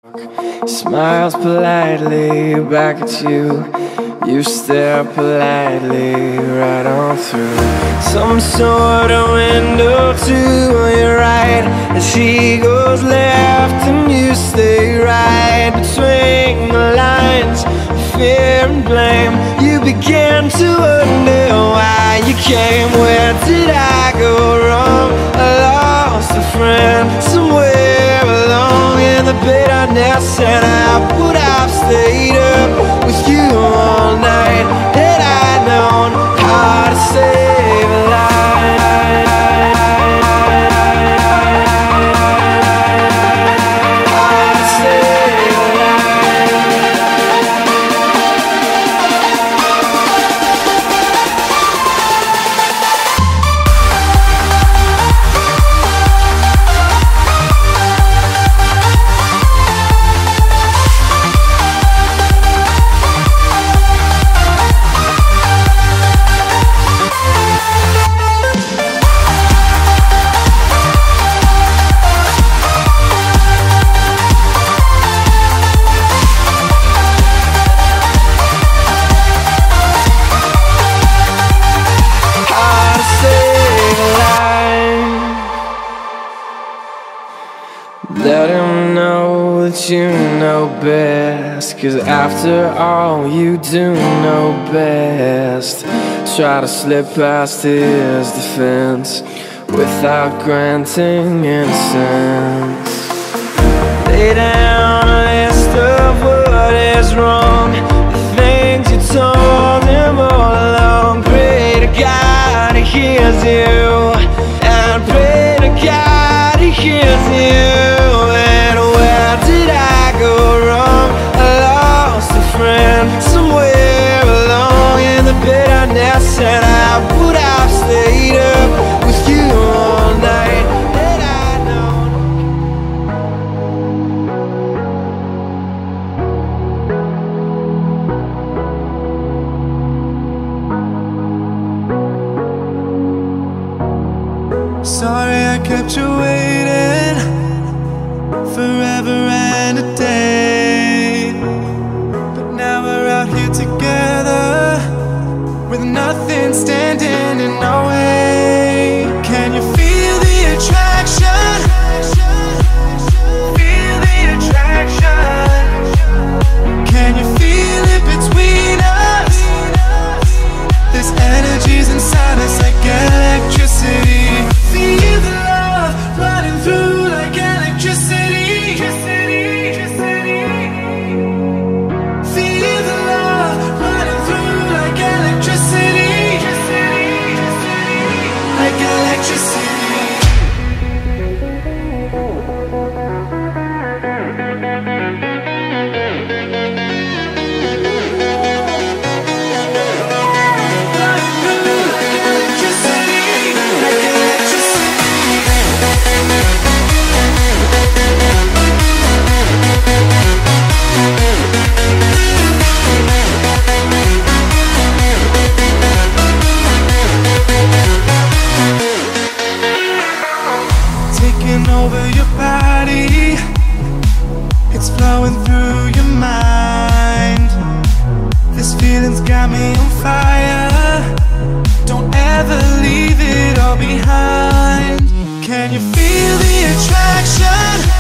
Smiles politely back at you. You stare politely right on through some sort of window to your right, and she goes left and you stay right. Between the lines of fear and blame, you begin to wonder why you came. Where did I go wrong? I lost a friend somewhere along in the bitterness, and I would have stayed up with you all night had I known how to save a life. How to save a Let him know that you know best, 'cause after all you do know best. Try to slip past his defense without granting innocence. Lay down a list of what is wrong, the things you told him all along. Pray to God he hears you, and pray to God he hears you. Somewhere along in the bitterness, and I would have stayed up with you all night had I known. Sorry I kept you waiting forever and a day, but now we're out here together with nothing standing in our way. Can you feel the attraction? Feel the attraction. Can you feel it between us? This energy's inside us like electricity. Feel the love running through like electricity. Feel the love running through like electricity. Like electricity. Taking over your body, it's flowing through your mind. This feeling's got me on fire. Don't ever leave it all behind. Can you feel the attraction?